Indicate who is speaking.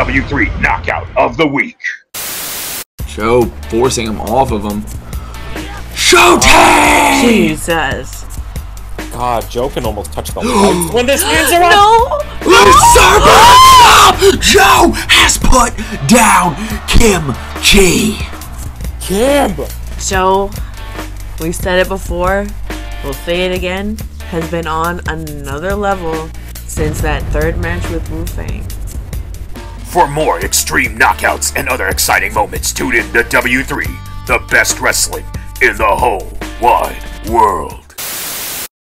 Speaker 1: W3 Knockout of the Week.
Speaker 2: Joe forcing him off of him. Showtime!
Speaker 3: Jesus.
Speaker 4: God, Joe can almost touch the lights when this hands are up.
Speaker 3: No!
Speaker 2: Let's Joe has put down Chee.
Speaker 4: Kim!
Speaker 3: Joe, we said it before, we'll say it again, has been on another level since that third match with Wu Fang.
Speaker 1: For more extreme knockouts and other exciting moments, tune in to W3, the best wrestling in the whole wide world.